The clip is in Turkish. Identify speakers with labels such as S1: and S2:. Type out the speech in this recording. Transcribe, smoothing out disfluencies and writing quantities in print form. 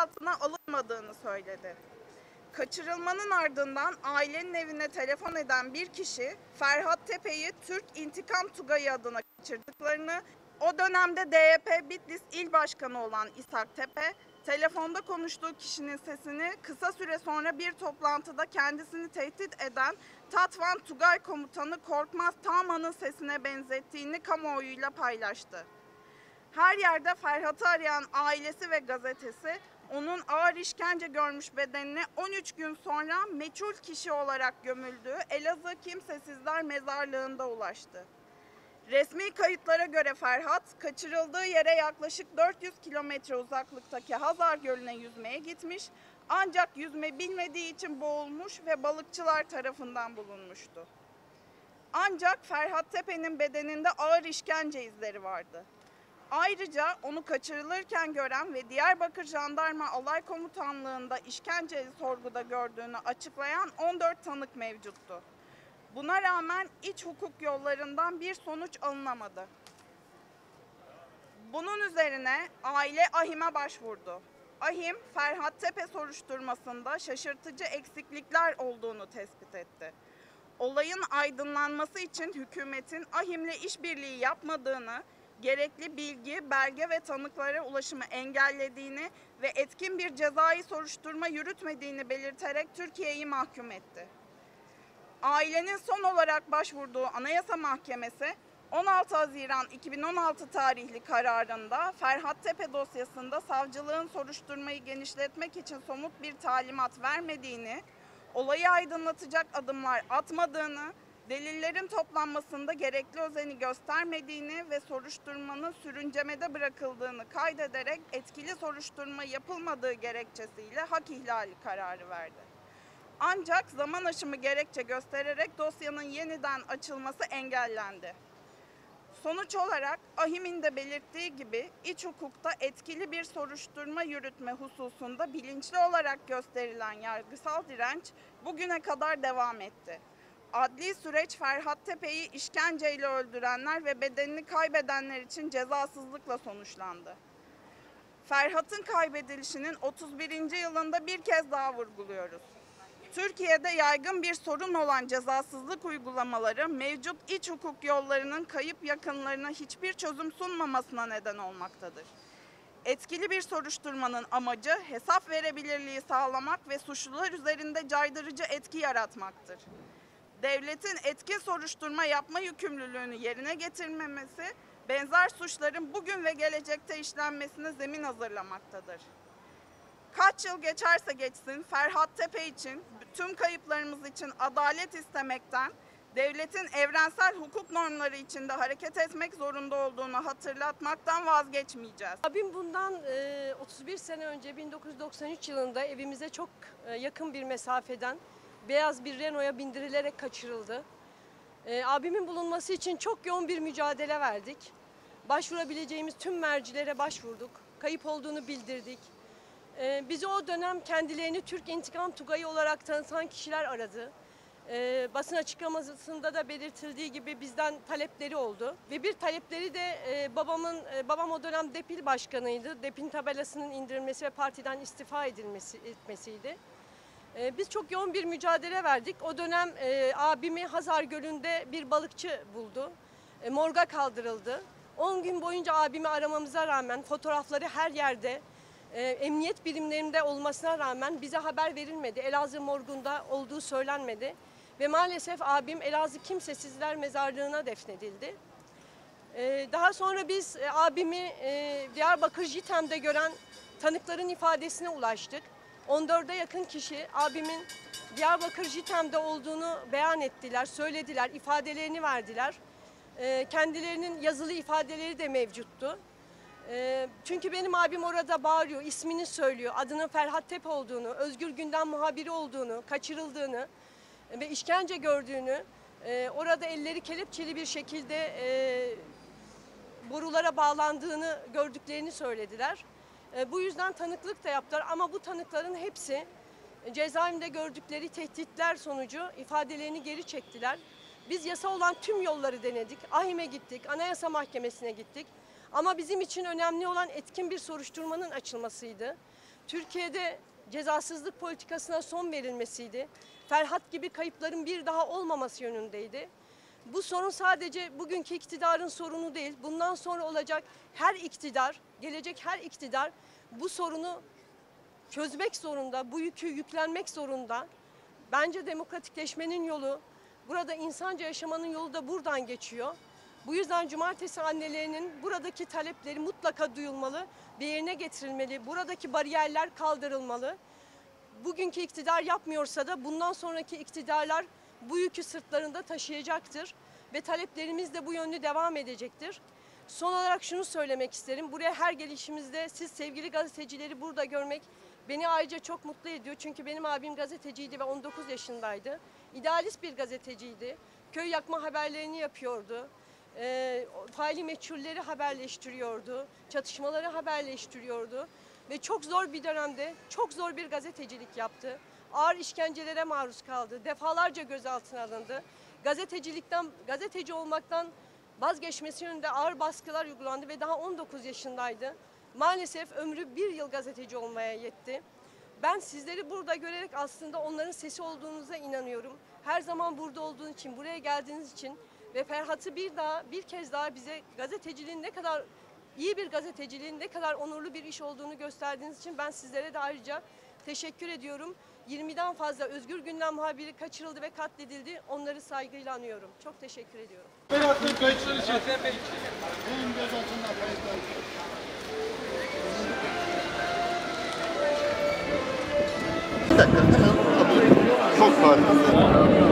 S1: gözaltına alınmadığını söyledi. Kaçırılmanın ardından ailenin evine telefon eden bir kişi Ferhat Tepe'yi Türk İntikam Tugayı adına kaçırdıklarını, o dönemde DYP Bitlis İl Başkanı olan İshak Tepe, telefonda konuştuğu kişinin sesini kısa süre sonra bir toplantıda kendisini tehdit eden Tatvan Tugay Komutanı Korkmaz Tağman'ın sesine benzettiğini kamuoyuyla paylaştı. Her yerde Ferhat'ı arayan ailesi ve gazetesi, onun ağır işkence görmüş bedenine 13 gün sonra meçhul kişi olarak gömüldüğü Elazığ Kimsesizler Mezarlığı'nda ulaştı. Resmi kayıtlara göre Ferhat, kaçırıldığı yere yaklaşık 400 kilometre uzaklıktaki Hazar Gölü'ne yüzmeye gitmiş, ancak yüzme bilmediği için boğulmuş ve balıkçılar tarafından bulunmuştu. Ancak Ferhat Tepe'nin bedeninde ağır işkence izleri vardı. Ayrıca onu kaçırılırken gören ve Diyarbakır Jandarma Alay Komutanlığı'nda işkenceli sorguda gördüğünü açıklayan 14 tanık mevcuttu. Buna rağmen iç hukuk yollarından bir sonuç alınamadı. Bunun üzerine aile AİHM'e başvurdu. AİHM, Ferhat Tepe soruşturmasında şaşırtıcı eksiklikler olduğunu tespit etti. Olayın aydınlanması için hükümetin AİHM'le işbirliği yapmadığını, gerekli bilgi, belge ve tanıklara ulaşımı engellediğini ve etkin bir cezai soruşturma yürütmediğini belirterek Türkiye'yi mahkum etti. Ailenin son olarak başvurduğu Anayasa Mahkemesi, 16 Haziran 2016 tarihli kararında Ferhat Tepe dosyasında savcılığın soruşturmayı genişletmek için somut bir talimat vermediğini, olayı aydınlatacak adımlar atmadığını, delillerin toplanmasında gerekli özeni göstermediğini ve soruşturmanın sürüncemede bırakıldığını kaydederek etkili soruşturma yapılmadığı gerekçesiyle hak ihlali kararı verdi. Ancak zaman aşımı gerekçe göstererek dosyanın yeniden açılması engellendi. Sonuç olarak AİHM'in de belirttiği gibi iç hukukta etkili bir soruşturma yürütme hususunda bilinçli olarak gösterilen yargısal direnç bugüne kadar devam etti. Adli süreç Ferhat Tepe'yi işkenceyle öldürenler ve bedenini kaybedenler için cezasızlıkla sonuçlandı. Ferhat'ın kaybedilişinin 31. yılında bir kez daha vurguluyoruz. Türkiye'de yaygın bir sorun olan cezasızlık uygulamaları mevcut iç hukuk yollarının kayıp yakınlarına hiçbir çözüm sunmamasına neden olmaktadır. Etkili bir soruşturmanın amacı hesap verebilirliği sağlamak ve suçlular üzerinde caydırıcı etki yaratmaktır. Devletin etkin soruşturma yapma yükümlülüğünü yerine getirmemesi, benzer suçların bugün ve gelecekte işlenmesine zemin hazırlamaktadır. Kaç yıl geçerse geçsin Ferhat Tepe için, tüm kayıplarımız için adalet istemekten, devletin evrensel hukuk normları içinde hareket etmek zorunda olduğunu hatırlatmaktan vazgeçmeyeceğiz.
S2: Abim bundan 31 sene önce 1993 yılında evimize çok yakın bir mesafeden beyaz bir Renault'a bindirilerek kaçırıldı. Abimin bulunması için çok yoğun bir mücadele verdik. Başvurabileceğimiz tüm mercilere başvurduk. Kayıp olduğunu bildirdik. Bizi o dönem kendilerini Türk İntikam Tugayı olarak tanıtan kişiler aradı. Basın açıklamasında da belirtildiği gibi bizden talepleri oldu. Ve bir talepleri de babam o dönem DEPİL başkanıydı. DEPİL tabelasının indirilmesi ve partiden istifa etmesiydi. Biz çok yoğun bir mücadele verdik. O dönem abimi Hazar Gölü'nde bir balıkçı buldu. Morga kaldırıldı. 10 gün boyunca abimi aramamıza rağmen fotoğrafları her yerde, emniyet birimlerinde olmasına rağmen bize haber verilmedi. Elazığ morgunda olduğu söylenmedi. Ve maalesef abim Elazığ Kimsesizler Mezarlığı'na defnedildi. Daha sonra biz abimi Diyarbakır JİTEM'de gören tanıkların ifadesine ulaştık. 14'e yakın kişi abimin Diyarbakır JİTEM'de olduğunu beyan ettiler, söylediler, ifadelerini verdiler. Kendilerinin yazılı ifadeleri de mevcuttu. Çünkü benim abim orada bağırıyor, ismini söylüyor, adının Ferhat Tepe olduğunu, Özgür Gündem muhabiri olduğunu, kaçırıldığını ve işkence gördüğünü, orada elleri kelepçeli bir şekilde borulara bağlandığını gördüklerini söylediler. Bu yüzden tanıklık da yaptılar ama bu tanıkların hepsi cezaevinde gördükleri tehditler sonucu ifadelerini geri çektiler. Biz yasa olan tüm yolları denedik. AİHM'e gittik, Anayasa Mahkemesi'ne gittik. Ama bizim için önemli olan etkin bir soruşturmanın açılmasıydı. Türkiye'de cezasızlık politikasına son verilmesiydi. Ferhat gibi kayıpların bir daha olmaması yönündeydi. Bu sorun sadece bugünkü iktidarın sorunu değil. Bundan sonra olacak her iktidar, gelecek her iktidar bu sorunu çözmek zorunda, bu yükü yüklenmek zorunda. Bence demokratikleşmenin yolu, burada insanca yaşamanın yolu da buradan geçiyor. Bu yüzden cumartesi annelerinin buradaki talepleri mutlaka duyulmalı ve yerine getirilmeli. Buradaki bariyerler kaldırılmalı. Bugünkü iktidar yapmıyorsa da bundan sonraki iktidarlar bu yükü sırtlarında taşıyacaktır ve taleplerimiz de bu yönde devam edecektir. Son olarak şunu söylemek isterim. Buraya her gelişimizde siz sevgili gazetecileri burada görmek beni ayrıca çok mutlu ediyor. Çünkü benim abim gazeteciydi ve 19 yaşındaydı. İdealist bir gazeteciydi. Köy yakma haberlerini yapıyordu. Faili meçhulleri haberleştiriyordu. Çatışmaları haberleştiriyordu. Ve çok zor bir dönemde çok zor bir gazetecilik yaptı. Ağır işkencelere maruz kaldı. Defalarca gözaltına alındı. Gazeteci olmaktan vazgeçmesi yönünde ağır baskılar uygulandı ve daha 19 yaşındaydı. Maalesef ömrü 1 yıl gazeteci olmaya yetti. Ben sizleri burada görerek aslında onların sesi olduğunuza inanıyorum. Her zaman burada olduğunuz için, buraya geldiğiniz için ve Ferhat'ı bir kez daha bize gazeteciliğin ne kadar iyi bir gazeteciliğin ne kadar onurlu bir iş olduğunu gösterdiğiniz için ben sizlere de ayrıca teşekkür ediyorum. 20'den fazla Özgür Gündem muhabiri kaçırıldı ve katledildi. Onları saygıyla anıyorum. Çok teşekkür ediyorum.
S3: Ferhat'ın kayıtları için. Benim gözaltımda kayıtları.
S4: Bir dakika hemen çok farklı.